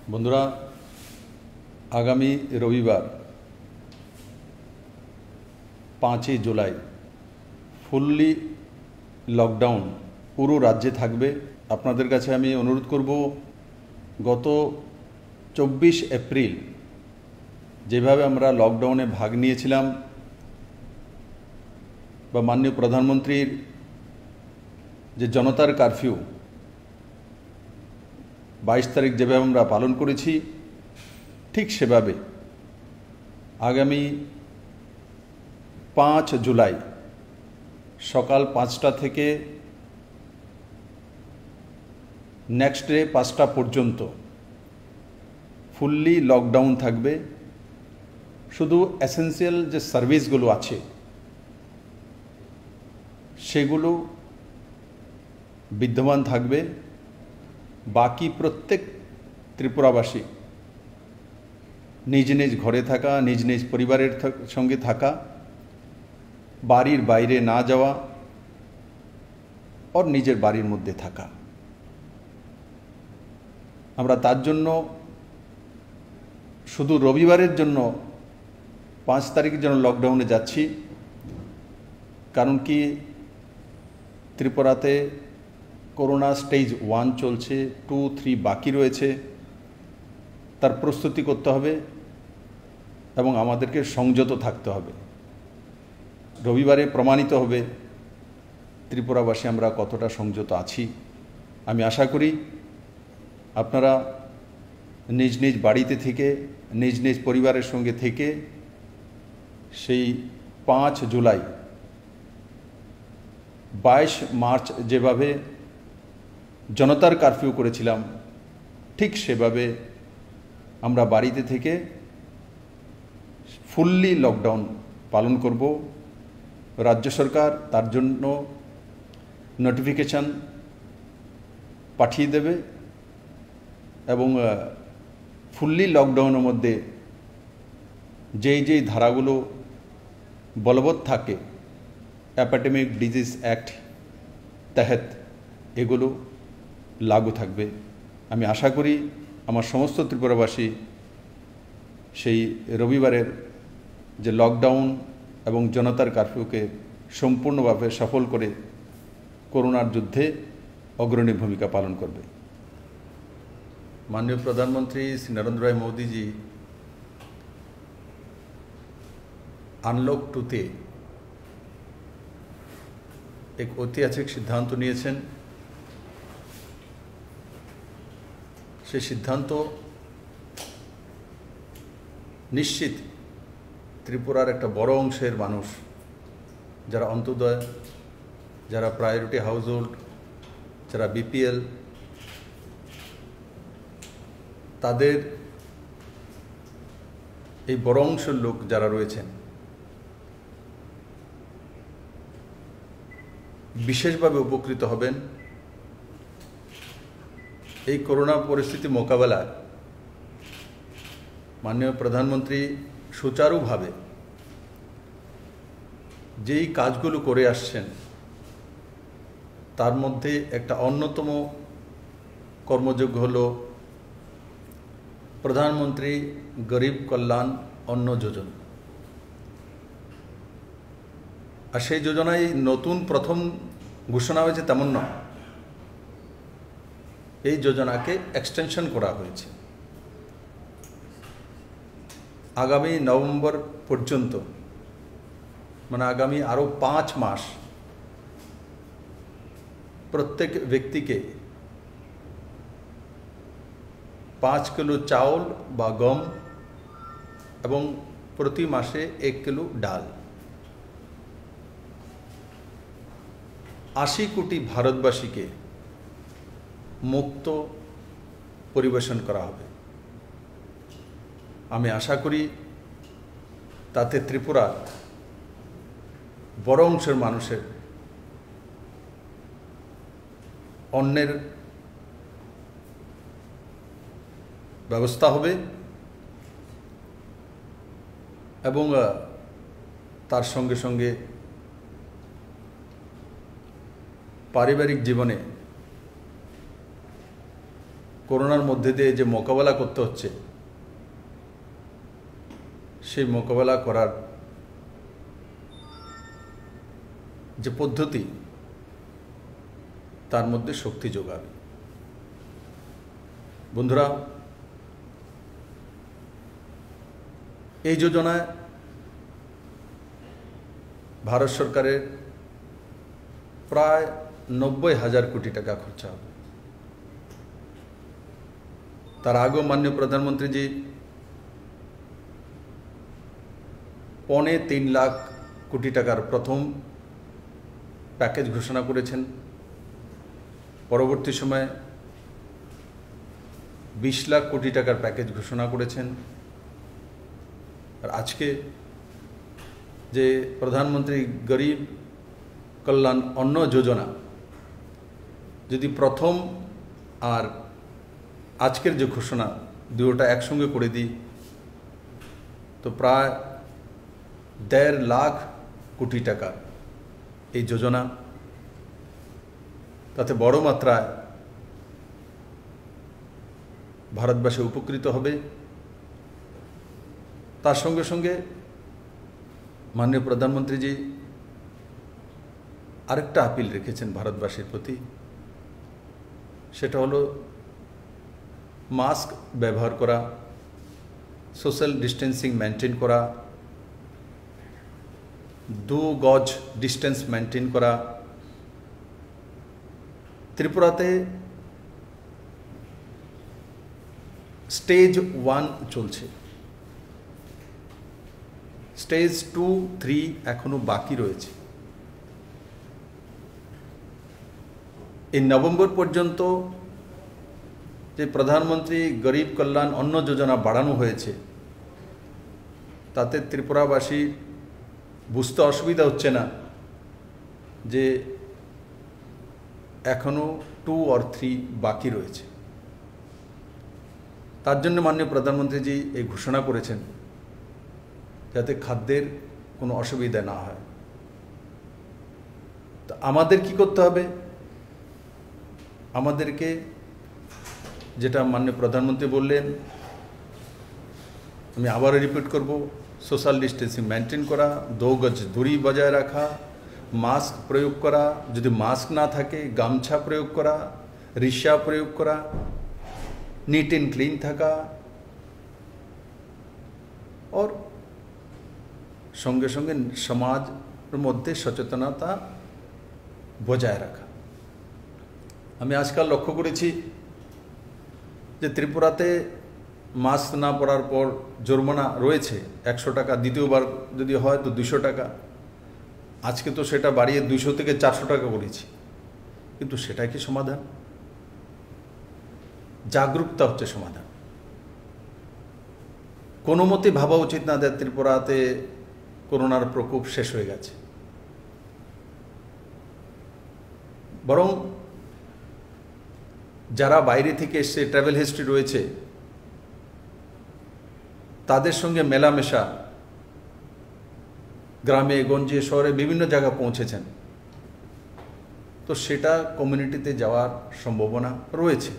বন্ধুরা, আগামী রবিবার 5 জুলাই ফুললি লকডাউন পুরো রাজ্যে থাকবে। আপনাদের কাছে আমি অনুরোধ করব, গত 24 এপ্রিল যেভাবে আমরা লকডাউনে ভাগ নিয়েছিলাম বা মাননীয় প্রধানমন্ত্রীর যে জনতার কারফিউ 22 তারিখ যেভাবে আমরা পালন করেছি, ঠিক সেভাবে আগামী 5 জুলাই সকাল 5টা থেকে নেক্সট ডে 5টা পর্যন্ত ফুললি লকডাউন থাকবে। শুধু এসেন্সিয়াল যে সার্ভিসগুলো আছে সেগুলো বিদ্যমান থাকবে। বাকি প্রত্যেক ত্রিপুরাবাসী নিজ নিজ ঘরে থাকা, নিজ নিজ পরিবারের সঙ্গে থাকা, বাড়ির বাইরে না যাওয়া আর নিজের বাড়ির মধ্যে থাকা। আমরা তার জন্য শুধু রবিবারের জন্য 5 তারিখের জন্য লকডাউনে যাচ্ছি। কারণ কি, ত্রিপুরাতে করোনা স্টেজ 1 চলছে, 2, 3 বাকি রয়েছে। তার প্রস্তুতি করতে হবে এবং আমাদেরকে সংযত থাকতে হবে। রবিবারে প্রমাণিত হবে ত্রিপুরাবাসী আমরা কতটা সংযত আছি। আমি আশা করি আপনারা নিজ নিজ বাড়িতে থেকে, নিজ নিজ পরিবারের সঙ্গে থেকে সেই 5 জুলাই 22 মার্চ যেভাবে জনতার কারফিউ করেছিলাম, ঠিক সেভাবে আমরা বাড়িতে থেকে ফুললি লকডাউন পালন করব। রাজ্য সরকার তার জন্য নোটিফিকেশন পাঠিয়ে দেবে এবং ফুললি লকডাউনের মধ্যে যেই ধারাগুলো বলবৎ থাকে এপিডেমিক ডিজিজ অ্যাক্ট তহত এগুলো লাগু থাকবে। আমি আশা করি আমার সমস্ত ত্রিপুরাবাসী সেই রবিবারের যে লকডাউন এবং জনতার কারফিউকে সম্পূর্ণভাবে সফল করে করোনার যুদ্ধে অগ্রণী ভূমিকা পালন করবে। माननीय प्रधानमंत्री श्री नरेंद्र भाई मोदी जी अनलक 2 एक ऐतिहासिक सिद्धांत निয়েছেন। সেই সিদ্ধান্ত নিশ্চিত ত্রিপুরার একটা বড় অংশের মানুষ, যারা অন্তোদয়, যারা প্রায়োরিটি হাউসহোল্ড, যারা বিপিএল, তাদের এই বড় অংশের লোক যারা রয়েছেন বিশেষভাবে উপকৃত হবেন। এই করোনা পরিস্থিতি মোকাবেলায় মাননীয় প্রধানমন্ত্রী সুচারুভাবে যেই কাজগুলো করে আসছেন, তার মধ্যে একটা অন্যতম কর্মযোগ্য হলো প্রধানমন্ত্রী গরিব কল্যাণ অন্ন যোজনা। আর সেই যোজনায় নতুন প্রথম ঘোষণা হয়েছে তেমন নয়, এই যোজনাকে এক্সটেনশন করা হয়েছে আগামী নভেম্বর পর্যন্ত, মানে আগামী আরও 5 মাস প্রত্যেক ব্যক্তিকে 5 কিলো চাউল বা গম এবং প্রতি মাসে 1 কিলো ডাল 80 কোটি ভারতবাসীকে মুক্ত পরিবেশন করা হবে। আমি আশা করি তাতে ত্রিপুরা বড় অংশের মানুষের অন্নের ব্যবস্থা হবে এবং তার সঙ্গে সঙ্গে পারিবারিক জীবনে করোনার মধ্যে দিয়ে যে মোকাবেলা করতে হচ্ছে, সেই মোকাবেলা করার যে পদ্ধতি, তার মধ্যে শক্তি যোগাবে। বন্ধুরা, এই যোজনায় ভারত সরকারের প্রায় 90,000 কোটি টাকা খরচা হবে। তার আগেও মাননীয় প্রধানমন্ত্রীজি 3.25 লাখ কোটি টাকার প্রথম প্যাকেজ ঘোষণা করেছেন। পরবর্তী সময়ে 20 লাখ কোটি টাকার প্যাকেজ ঘোষণা করেছেন। আর আজকে যে প্রধানমন্ত্রী গরিব কল্যাণ অন্ন যোজনা, যদি প্রথম আর আজকের যে ঘোষণা দুটোটা একসঙ্গে করে দিই, তো প্রায় 1.5 লাখ কোটি টাকা এই যোজনা, তাতে বড় মাত্রায় ভারতবাসী উপকৃত হবে। তার সঙ্গে সঙ্গে মাননীয় প্রধানমন্ত্রীজি আরেকটা আপিল রেখেছেন ভারতবাসীর প্রতি, সেটা হলো মাস্ক ব্যবহার করা, সোশ্যাল ডিস্টেন্সিং মেনটেন করা, 2 গজ ডিস্টেন্স মেনটেন করা। ত্রিপুরাতে স্টেজ 1 চলছে, স্টেজ 2, 3 এখনো বাকি রয়েছে। এই নভেম্বর পর্যন্ত যে প্রধানমন্ত্রী গরিব কল্যাণ অন্ন যোজনা বাড়ানো হয়েছে, তাতে ত্রিপুরাবাসী বুঝতে অসুবিধা হচ্ছে না যে এখনো 2 or 3 বাকি রয়েছে। তার জন্য মাননীয় প্রধানমন্ত্রীজি এই ঘোষণা করেছেন যাতে খাদ্যের কোনো অসুবিধা না হয়। তো আমাদের কি করতে হবে? আমাদেরকে যেটা মাননীয় প্রধানমন্ত্রী বললেন, আমি আবারও রিপিট করব, সোশ্যাল ডিস্টেন্সিং মেনটেন করা, 2 গজ দূরি বজায় রাখা, মাস্ক প্রয়োগ করা, যদি মাস্ক না থাকে গামছা প্রয়োগ করা, রিক্সা প্রয়োগ করা, নিট অ্যান্ড ক্লিন থাকা, और সঙ্গে সঙ্গে সমাজের মধ্যে সচেতনতা বজায় রাখা। আমি আজকাল লক্ষ্য করেছি যে ত্রিপুরাতে মাস্ক না পরার পর জরিমানা রয়েছে 100 টাকা, দ্বিতীয়বার যদি হয় তো 200 টাকা। আজকে তো সেটা বাড়িয়ে 200 থেকে 400 টাকা করেছি, কিন্তু সেটাই কি সমাধান? জাগরুকতা হচ্ছে সমাধান। কোনো মতে ভাবা উচিত না যে ত্রিপুরাতে করোনার প্রকোপ শেষ হয়ে গেছে, বরং যারা বাইরে থেকে এসে ট্রাভেল হিস্ট্রি রয়েছে তাদের সঙ্গে মেলামেশা, গ্রামে গঞ্জে শহরে বিভিন্ন জায়গা পৌঁছেছেন, তো সেটা কমিউনিটিতে যাওয়ার সম্ভাবনা রয়েছে।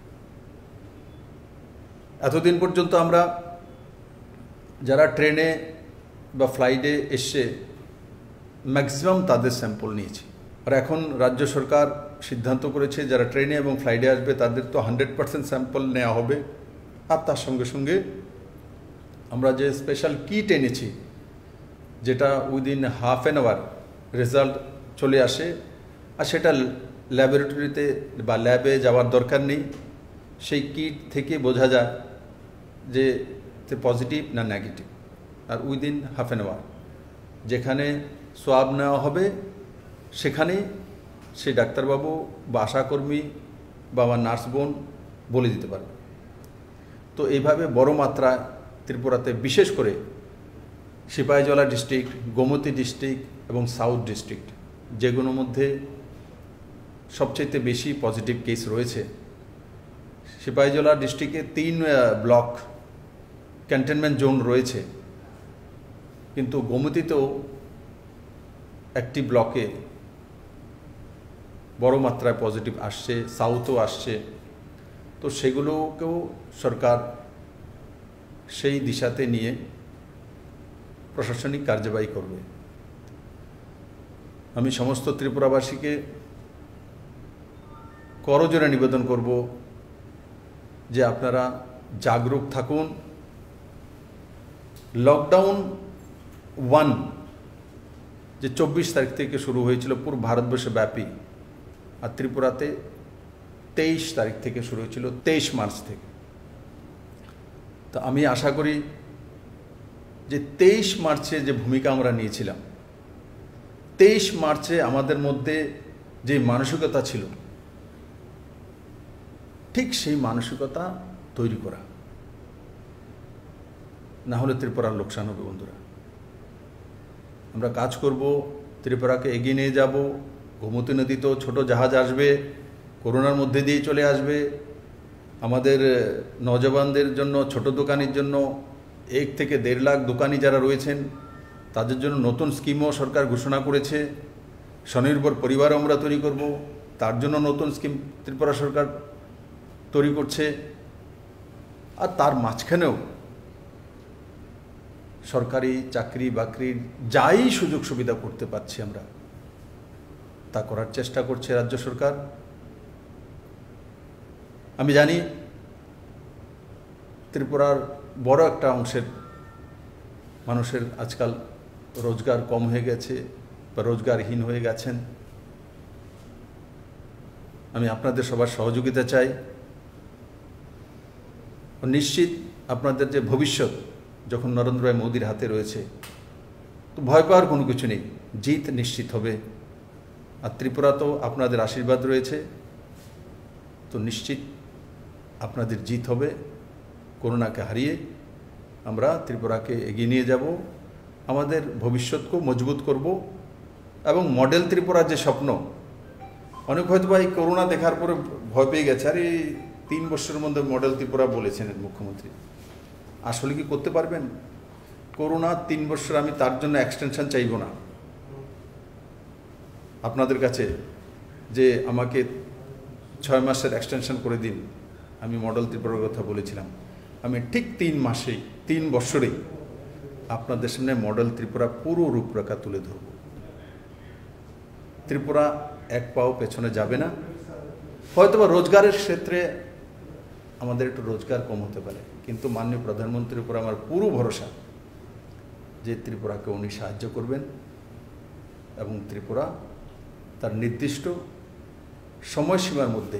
এতদিন পর্যন্ত আমরা যারা ট্রেনে বা ফ্লাইটে এসে ম্যাক্সিমাম তাদের স্যাম্পল নিয়েছি, আর এখন রাজ্য সরকার সিদ্ধান্ত করেছে যারা ট্রেনে এবং ফ্লাইটে আসবে তাদের তো 100% স্যাম্পল নেওয়া হবে। আর তার সঙ্গে সঙ্গে আমরা যে স্পেশাল কিট এনেছি, যেটা within half an hour result চলে আসে, আর সেটা ল্যাবরেটরিতে বা ল্যাবে যাওয়ার দরকার নেই, সেই কিট থেকে বোঝা যায় যে পজিটিভ না নেগেটিভ। আর উইদিন হাফ অ্যান আওয়ার যেখানে সোয়াব নেওয়া হবে সেখানেই সেই ডাক্তারবাবু বা আশাকর্মী বা আমার নার্স বোন বলে দিতে পারবে। তো এইভাবে বড় মাত্রায় ত্রিপুরাতে, বিশেষ করে সিপাহীজলা ডিস্ট্রিক্ট, গোমতী ডিস্ট্রিক্ট এবং সাউথ ডিস্ট্রিক্ট, যেগুলোর মধ্যে সবচেয়ে বেশি পজিটিভ কেস রয়েছে, সিপাহীজলা ডিস্ট্রিক্টে 3 ব্লক কন্টেনমেন্ট জোন রয়েছে, কিন্তু গোমতীতেও একটি ব্লকে বড় মাত্রায় পজিটিভ আসছে, সাউথও আসছে। তো তো সেগুলোকেও সরকার সেই দিশাতে নিয়ে প্রশাসনিক কার্যবাহী করবে। আমি সমস্ত ত্রিপুরাবাসীকে করজোড়ে নিবেদন করব যে আপনারা জাগরুক থাকুন। লকডাউন 1 যে 24 তারিখ থেকে শুরু হয়েছিল পুরো ভারতবর্ষ ব্যাপী, আর ত্রিপুরাতে 23 তারিখ থেকে শুরু হয়েছিল, 23 মার্চ থেকে। তো আমি আশা করি যে 23 মার্চে যে ভূমিকা আমরা নিয়েছিলাম, 23 মার্চে আমাদের মধ্যে যে মানসিকতা ছিল, ঠিক সেই মানসিকতা তৈরি করা, না হলে ত্রিপুরার লোকসান হবে। বন্ধুরা, আমরা কাজ করব, ত্রিপুরাকে এগিয়ে নিয়ে যাব। গোমতী নদীতেও ছোট জাহাজ আসবে, করোনার মধ্যে দিয়ে চলে আসবে। আমাদের নওজওয়ানদের জন্য, ছোট দোকানির জন্য 1 থেকে 1.5 লাখ দোকানি যারা রয়েছেন তাদের জন্য নতুন স্কিমও সরকার ঘোষণা করেছে। স্বনির্ভর পরিবারও আমরা তৈরি করব, তার জন্য নতুন স্কিম ত্রিপুরা সরকার তৈরি করছে। আর তার মাঝখানেও সরকারি চাকরি বাকরির যাই সুযোগ সুবিধা করতে পারছি আমরা, তা করার চেষ্টা করছে রাজ্য সরকার। আমি জানি ত্রিপুরার বড় একটা অংশের মানুষের আজকাল রোজগার কম হয়ে গেছে বা রোজগারহীন হয়ে গেছেন। আমি আপনাদের সবার সহযোগিতা চাই। নিশ্চিত আপনাদের যে ভবিষ্যৎ যখন নরেন্দ্র ভাই মোদির হাতে রয়েছে, তো ভয় পাওয়ার কোনো কিছু নেই, জিত নিশ্চিত হবে। আর ত্রিপুরাতেও আপনাদের আশীর্বাদ রয়েছে, তো নিশ্চিত আপনাদের জিত হবে। করোনাকে হারিয়ে আমরা ত্রিপুরাকে এগিয়ে নিয়ে যাব, আমাদের ভবিষ্যৎকেও মজবুত করব। এবং মডেল ত্রিপুরার যে স্বপ্ন, অনেক হয়তো বা এই করোনা দেখার পরে ভয় পেয়ে গেছে, আর এই 3 বছরের মধ্যে মডেল ত্রিপুরা বলেছেন মুখ্যমন্ত্রী। আসলে কি করতে পারবেন? করোনা 3 বছর, আমি তার জন্য এক্সটেনশন চাইব না আপনাদের কাছে যে আমাকে 6 মাসের এক্সটেনশন করে দিন। আমি মডেল ত্রিপুরার কথা বলেছিলাম, আমি ঠিক 3 মাসেই, 3 বছরেই আপনাদের সামনে মডেল ত্রিপুরা পুরো রূপরেখা তুলে ধরব। ত্রিপুরা এক পাও পেছনে যাবে না। হয়তোবা রোজগারের ক্ষেত্রে আমাদের একটু রোজগার কম হতে পারে, কিন্তু মাননীয় প্রধানমন্ত্রীর উপর আমার পুরো ভরসা যে ত্রিপুরাকে উনি সাহায্য করবেন এবং ত্রিপুরা তার নির্দিষ্ট সময়সীমার মধ্যে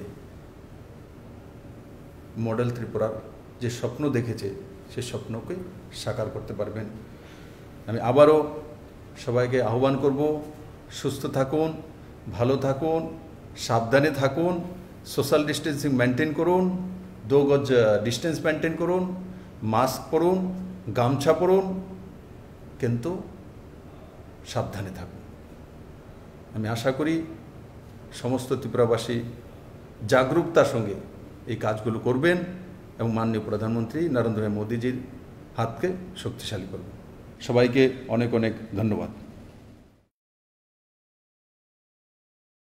মডেল ত্রিপুরার যে স্বপ্ন দেখেছে সেই স্বপ্নকে সাকার করতে পারবেন। আমি আবারও সবাইকে আহ্বান করব, সুস্থ থাকুন, ভালো থাকুন, সাবধানে থাকুন, সোশ্যাল ডিস্টেন্সিং মেনটেন করুন, 2 গজ ডিস্টেন্স মেনটেন করুন, মাস্ক পরুন, গামছা পরুন, কিন্তু সাবধানে থাকুন। আমি আশা করি সমস্ত ত্রিপুরাবাসী জাগরুকতার সঙ্গে এই কাজগুলো করবেন এবং মাননীয় প্রধানমন্ত্রী নরেন্দ্র মোদীজির হাতকে শক্তিশালী করবেন। সবাইকে অনেক অনেক ধন্যবাদ।